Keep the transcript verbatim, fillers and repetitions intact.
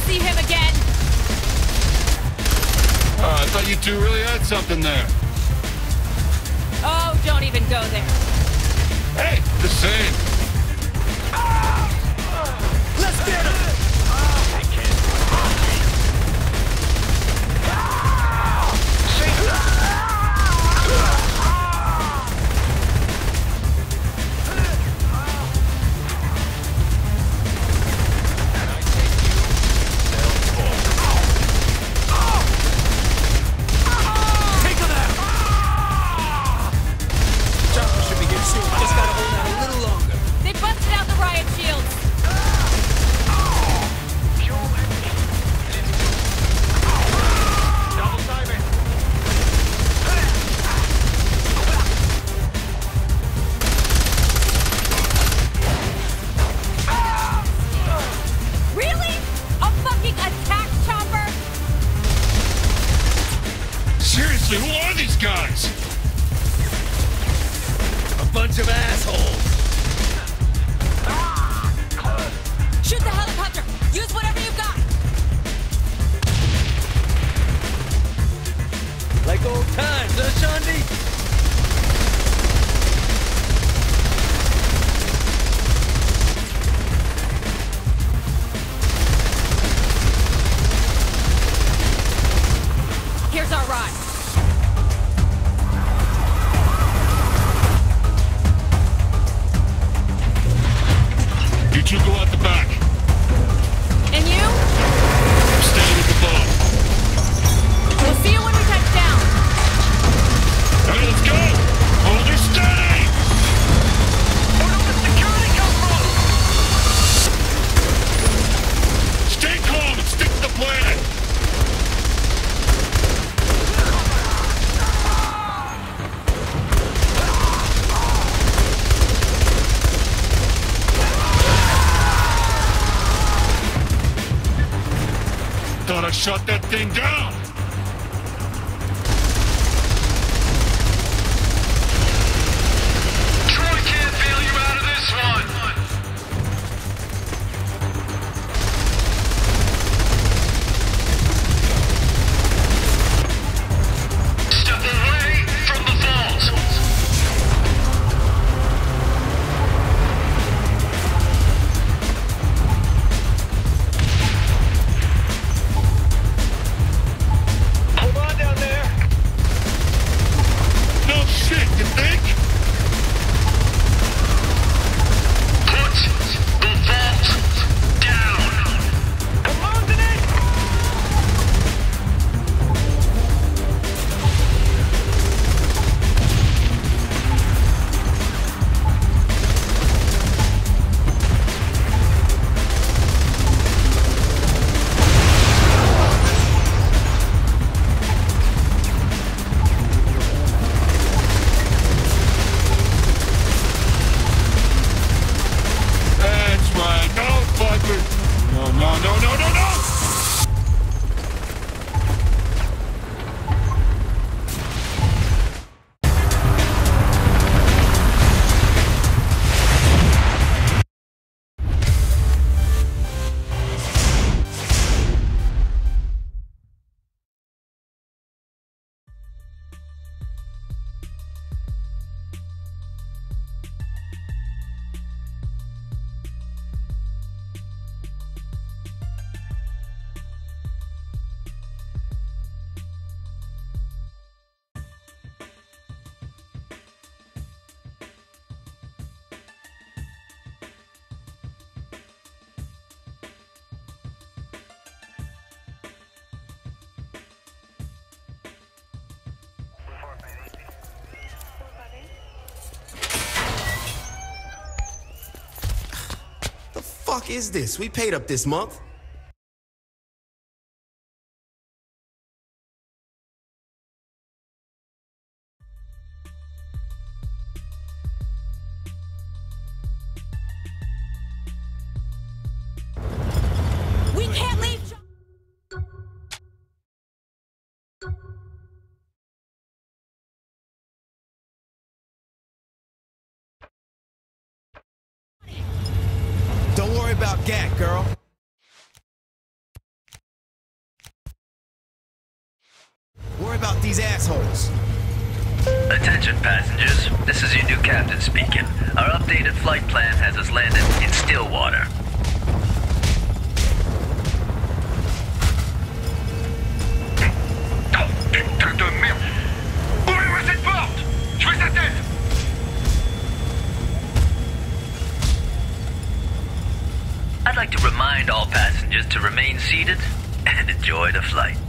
see him again. Uh, I thought you two really had something there. Oh, don't even go there. Hey, the same. Let's get him! Seriously, who are these guys? A bunch of assholes. Shoot the helicopter! Use whatever you've got! Like old times, huh, Shandy? Here's our ride. You two go out the back. And you? I'm staying at the boat. We'll see you when we touch down. Hey, let's go! Hold her steady! Where did the security come from? Stay calm and stick to the plan! Thought I shut that thing down! Troy can't bail you out of this one! Step away from the vault! Hold on down there. No shit, you think? Put the vault down! Come on, Denise! That's right, don't fuck with... No, no, no, no, no, no! The fuck is this? We paid up this month. We can't leave. Don't worry about Gat, girl. about these assholes. Attention passengers, this is your new captain speaking. Our updated flight plan has us landed in Stillwater. Oh, putain de merde! Ouvrez-moi cette porte! Je veux sa tête! I'd like to remind all passengers to remain seated and enjoy the flight.